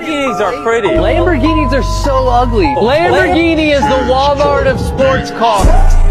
Lamborghinis are pretty. Lamborghinis are so ugly. Lamborghini is the Walmart of sports cars.